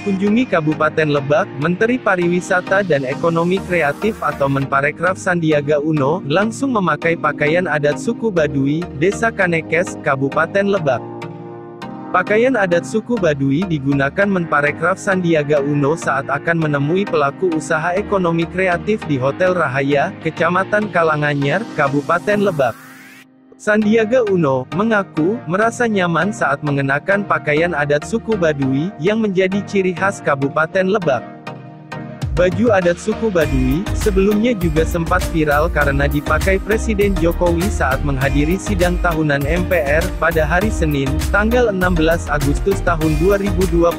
Kunjungi Kabupaten Lebak, Menteri Pariwisata dan Ekonomi Kreatif atau Menparekraf Sandiaga Uno, langsung memakai pakaian adat suku Baduy, Desa Kanekes, Kabupaten Lebak. Pakaian adat suku Baduy digunakan Menparekraf Sandiaga Uno saat akan menemui pelaku usaha ekonomi kreatif di Hotel Rahaya, Kecamatan Kalanganyar, Kabupaten Lebak. Sandiaga Uno mengaku merasa nyaman saat mengenakan pakaian adat suku Baduy yang menjadi ciri khas Kabupaten Lebak. Baju adat suku Baduy sebelumnya juga sempat viral karena dipakai Presiden Jokowi saat menghadiri sidang tahunan MPR pada hari Senin, tanggal 16 Agustus tahun 2021.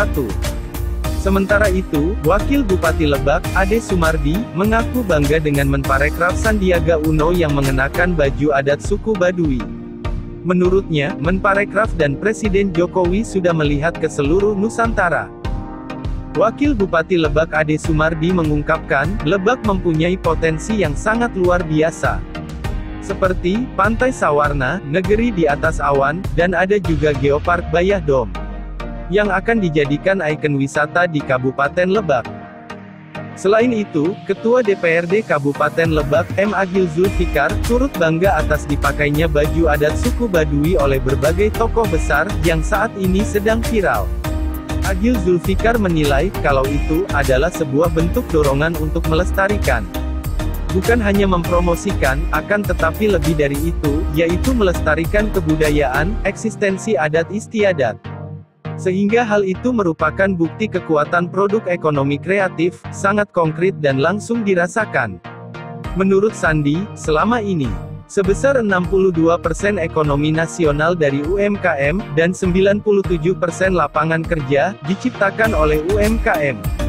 Sementara itu, Wakil Bupati Lebak, Ade Sumardi, mengaku bangga dengan Menparekraf Sandiaga Uno yang mengenakan baju adat suku Baduy. Menurutnya, Menparekraf dan Presiden Jokowi sudah melihat ke seluruh Nusantara. Wakil Bupati Lebak Ade Sumardi mengungkapkan, Lebak mempunyai potensi yang sangat luar biasa. Seperti, Pantai Sawarna, Negeri di Atas Awan, dan ada juga Geopark Bayah Dom yang akan dijadikan ikon wisata di Kabupaten Lebak. Selain itu, Ketua DPRD Kabupaten Lebak, M. Agil Zulfikar, turut bangga atas dipakainya baju adat suku Baduy oleh berbagai tokoh besar, yang saat ini sedang viral. Agil Zulfikar menilai, kalau itu adalah sebuah bentuk dorongan untuk melestarikan. Bukan hanya mempromosikan, akan tetapi lebih dari itu, yaitu melestarikan kebudayaan, eksistensi adat istiadat. Sehingga hal itu merupakan bukti kekuatan produk ekonomi kreatif, sangat konkret dan langsung dirasakan. Menurut Sandi, selama ini, sebesar 62% ekonomi nasional dari UMKM, dan 97% lapangan kerja, diciptakan oleh UMKM.